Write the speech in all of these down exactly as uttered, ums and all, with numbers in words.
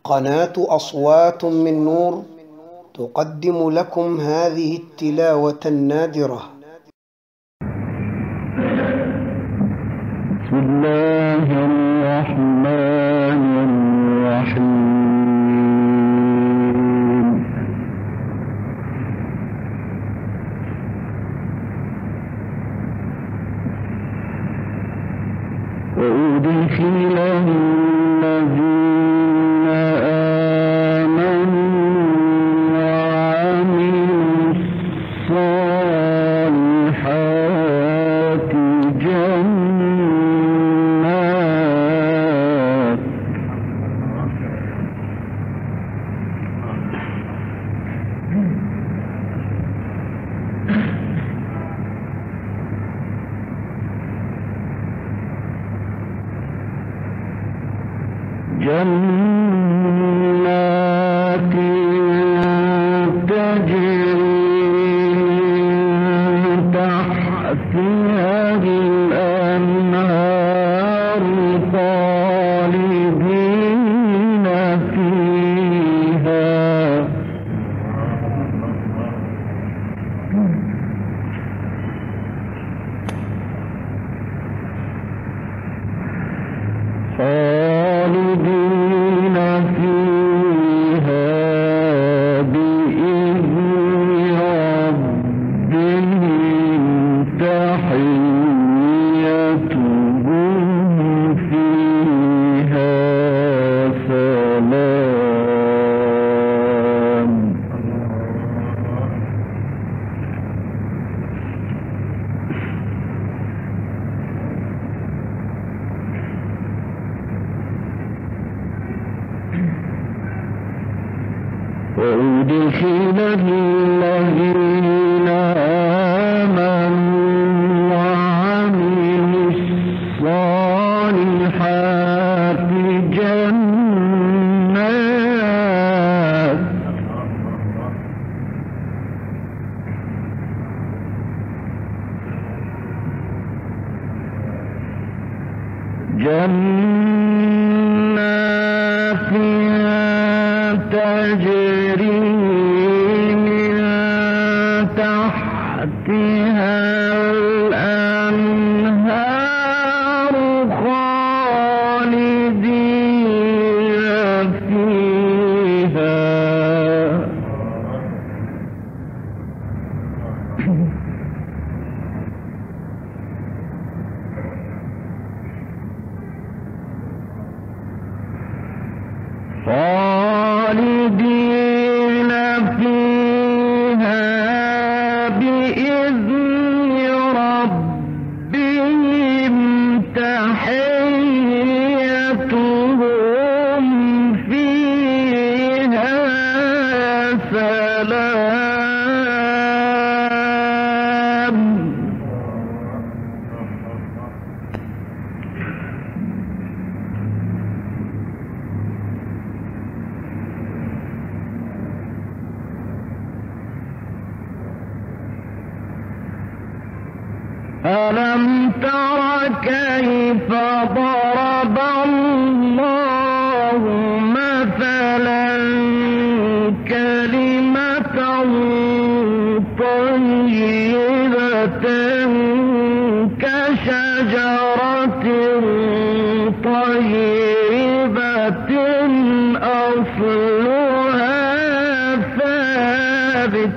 قناة أصوات من نور تقدم لكم هذه التلاوة النادرة. بسم الله الرحمن الرحيم. وأدخل الذين آمنوا وعملوا الصالحات جنات جنات تجري من تحتها الأنهار خالدين فيها خالدين فيها بإذن ربهم تحيتهم فيها سلام. وأدخل الذين آمنوا وعملوا الصالحات جنات جنات تجري من تحتها الأنهار خالدين فيها خالدين فيها بإذن ربهم تحيتهم فيها سلام. ألم تر كيف ضرب الله مثلا كلمة طيبة كشجرة طيبة أصلها ثابت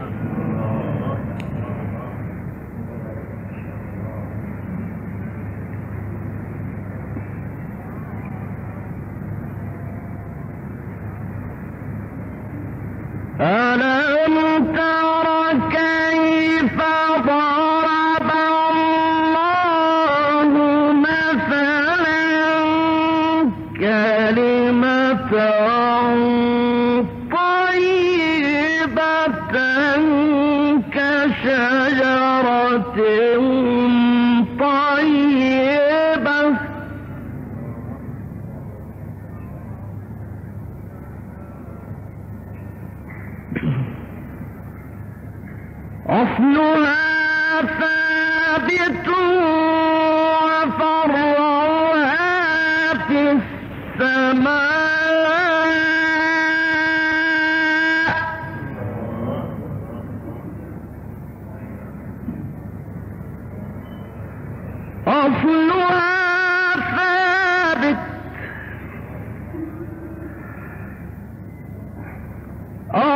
ألم تر كيف ضرب الله مثلا كلمة طيبة كشجرة طيبة أصلها ثابت وفرعها في السماء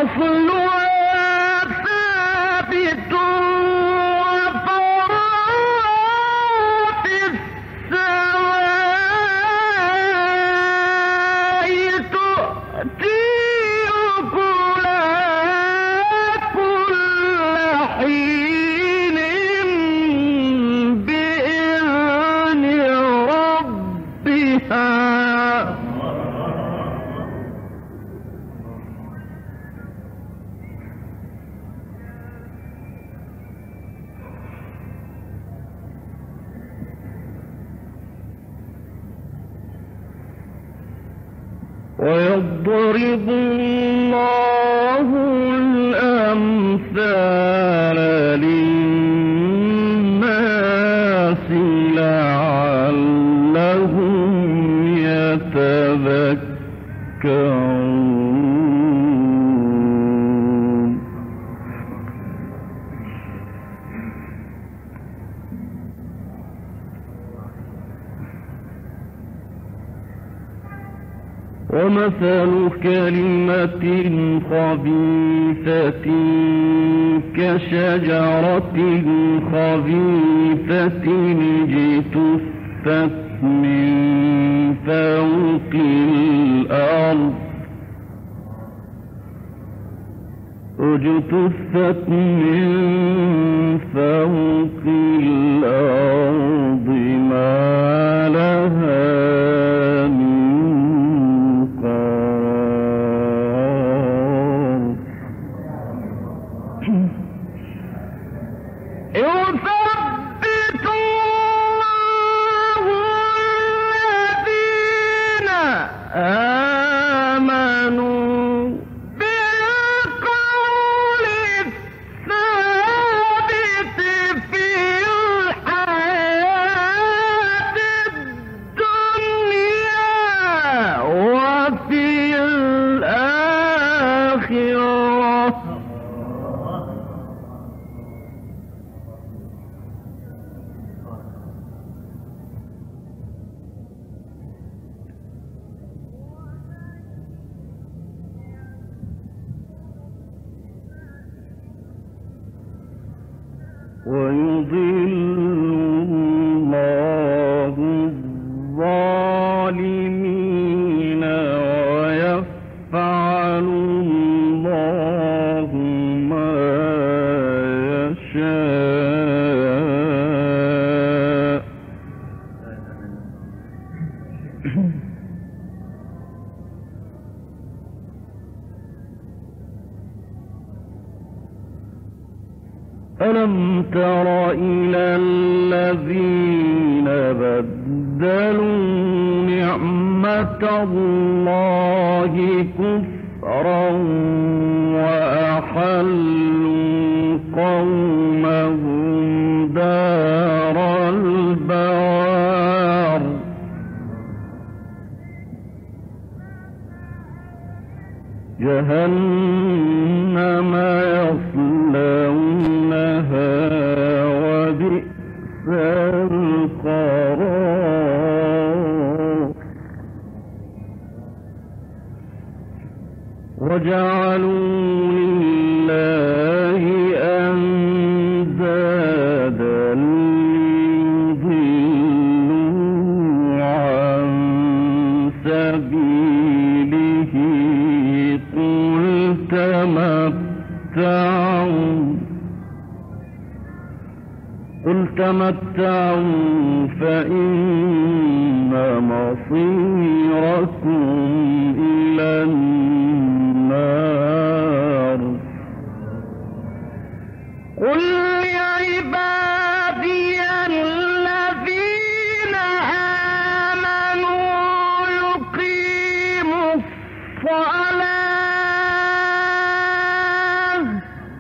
ويضرب الله الأمثال للناس لعلهم يتذكرون. ومثل كلمة خبيثة كشجرة خبيثة اجتثت من فوق الأرض اجتثت من فوق الأرض ما لها ويضل الله الظالمين ويفعل الله ما يشاء. ألم تر إلى الذين بدلوا نعمة الله كفرا وأحلوا قومهم دار البوار جهنم يصلونها وبئس القرار. وجعلوا لله أندادا ليضلوا عن سبيله قل تمتعوا قل تمتعوا فإن مصيركم إلى النار. قل لعبادي الذين آمنوا يقيموا الصلاة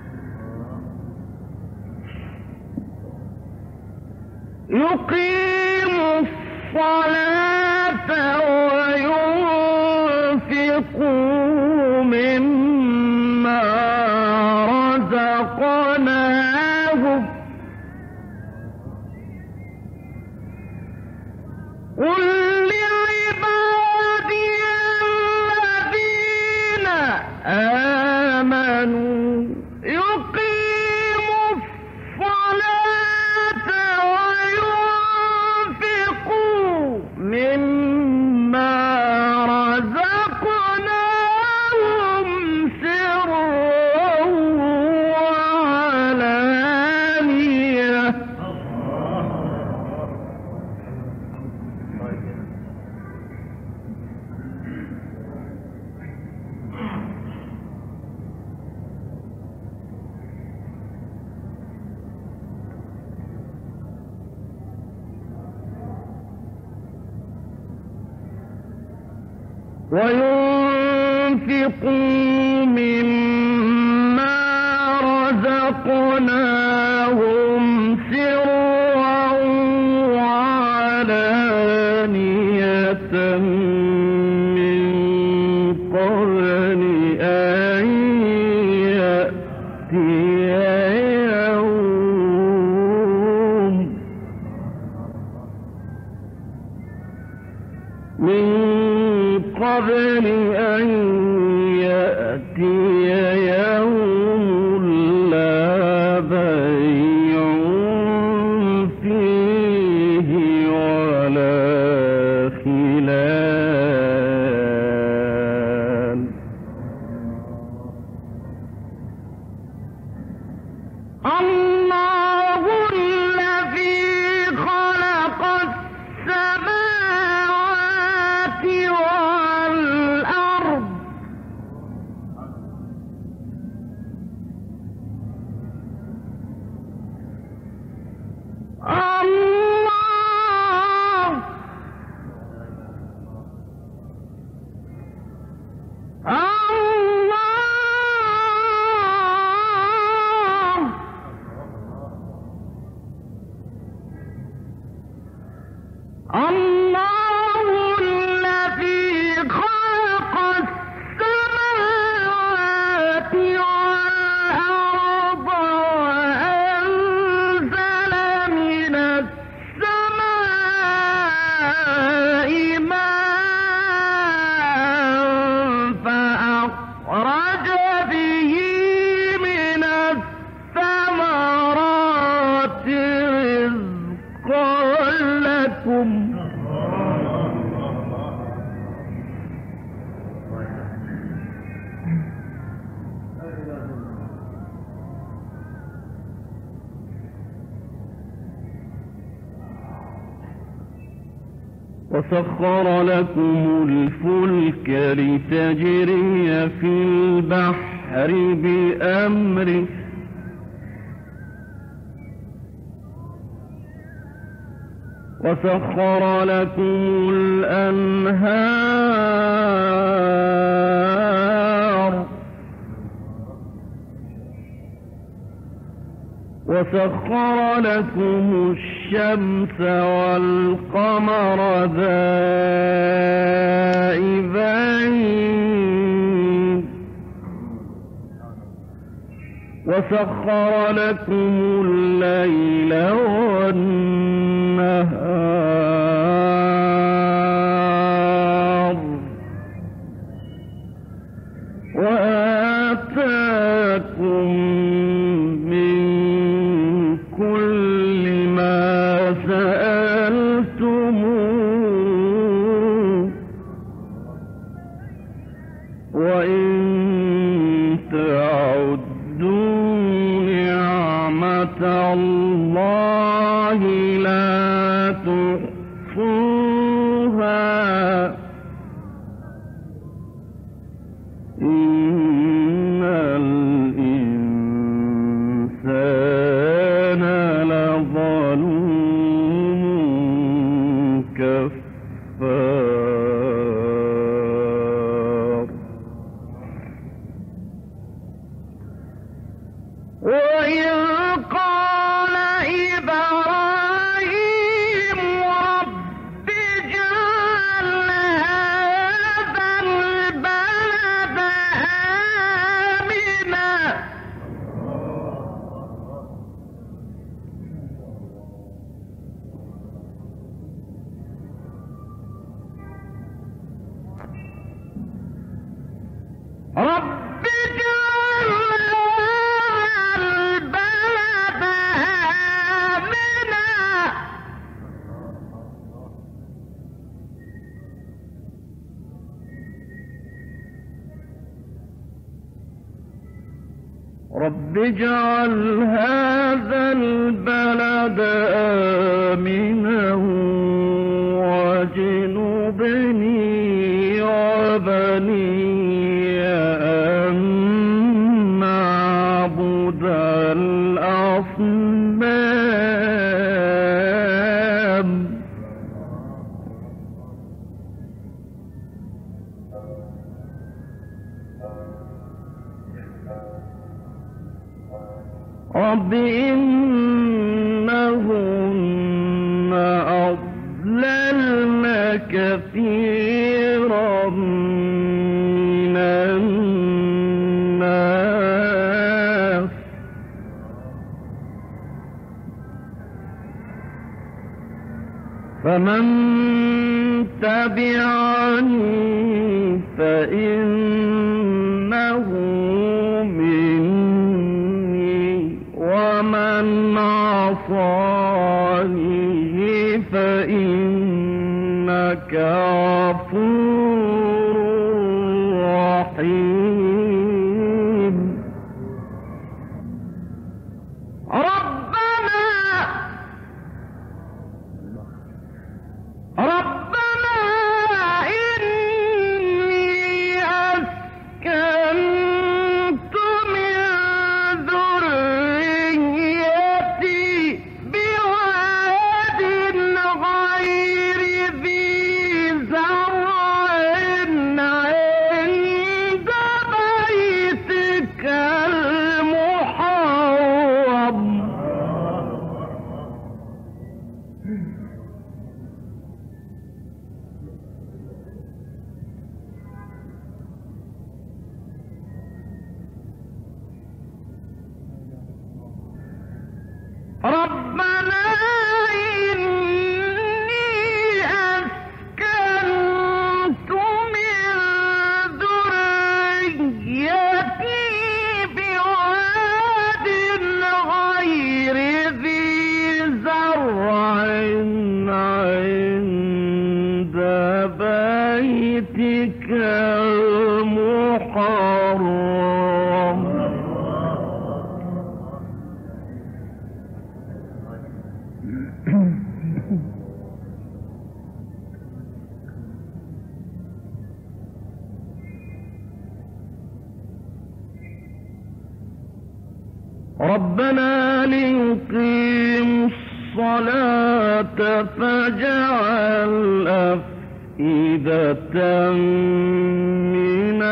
يقيموا الصلاة وينفقوا مما رزقناهم قل لعبادي الذين آمنوا وينفقوا مما رزقناهم سرا وعلانية من قبل أن يأتي يوم من قبل أن يأتي يوم لا بيع فيه ولا خلال. الله الذي خلق السماوات والأرض الله الله الذي خلق السماوات والأرض وأنزل من السماء ماء فأخرج به من الثمرات رزقا لكم. وسخر لكم الفلك لتجري في البحر بأمره وسخر لكم الأنهار وسخر لكم الشمس والقمر دائبين وسخر لكم الليل والنهار وآتاكم من كل ما سألتموه وإن تعدوا نعمة الله لا تحصوها إن الإنسان لظلوم كفار. وإذ قال إبراهيم رب اجعل هذا البلد آمنا رب اجعل هذا البلد آمنا رب اجعل هذا البلد آمنا واجنبني وبني أن نعبد الأصنام رب إنهن أضللن كثيرا من الناس فمن تبعني فإنه مني ومن عصاني فإنك غفور رحيم. ربنا ربنا إني أسكنت من ذريتي بواد غير ذي زرع عند بيتك المحرم ربنا إني أسكنت من ذريتي بواد غير ذي زرع عند بيتك المحرم ربنا ليقيموا الصلاة فاجعل أفئدة من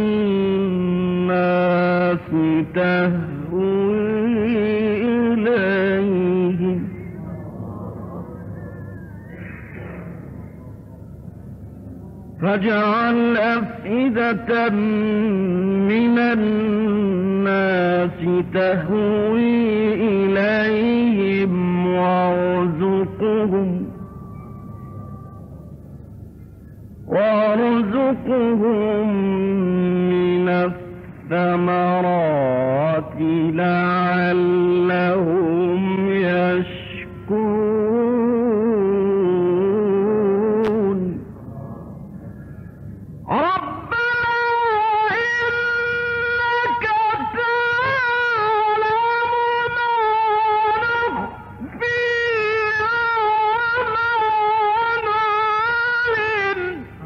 الناس تهوي إليهم فاجعل أفئدة من الناس تهوي إليهم وارزقهم وارزقهم من الثمرات لعلهم يشكرون. ربنا إنك تعلم ما نخفي وما نعلن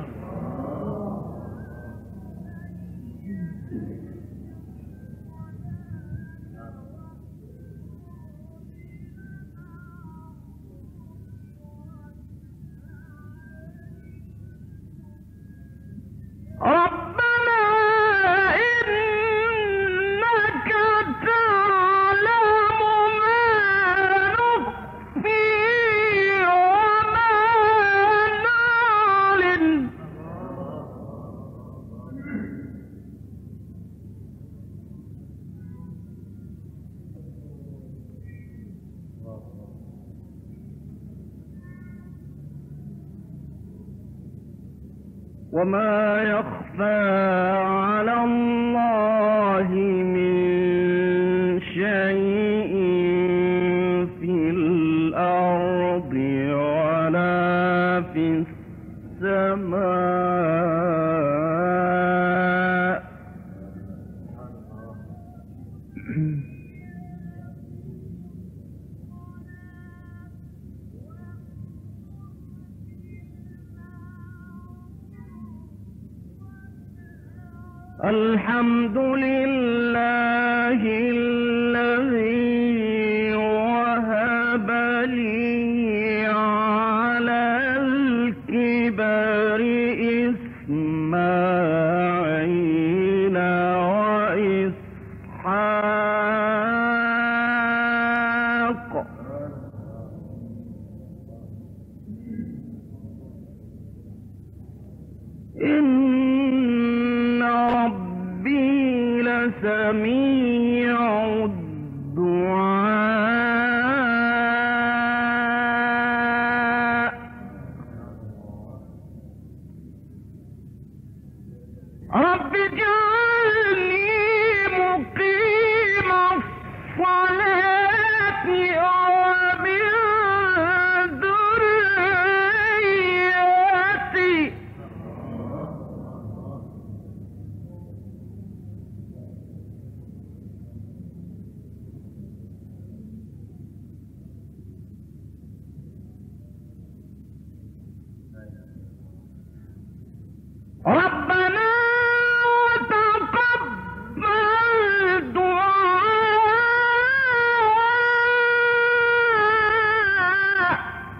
ربنا إنك تعلم ما نخفي وما نعلن وما يخفى على الله من شيء في الأرض ولا في السماء الحمد لله الذي وهب لي على الكبر إسماعيل وإسحاق سميع الدعاء رب اجعلني مقيم الصلاة ومن ذريتي ربنا وتقبل دعاء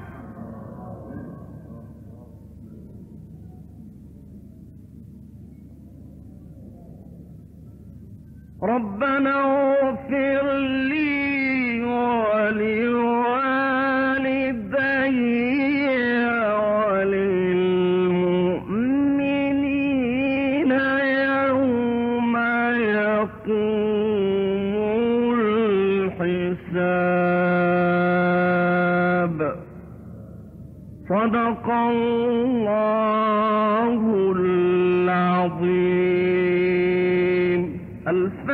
ربنا اغفر لي ولوالدي وللمؤمنين يوم يقوم الحساب صدق الله العظيم.